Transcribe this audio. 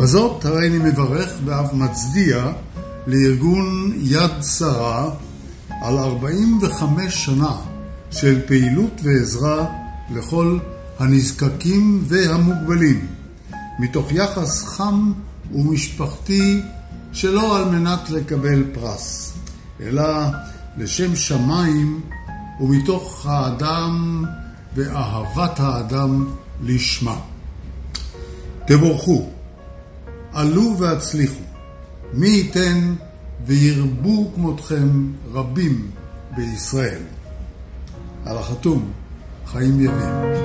בזאת הרי אני מברך ואף מצדיע לארגון יד שרה על 45 שנה של פעילות ועזרה לכל הנזקקים והמוגבלים, מתוך יחס חם ומשפחתי שלא על מנת לקבל פרס, אלא לשם שמיים ומתוך האדם ואהבת האדם לשמה. תבורכו, עלו והצליחו, מי ייתן וירבו כמותכם רבים בישראל. על החתום, חיים יבין.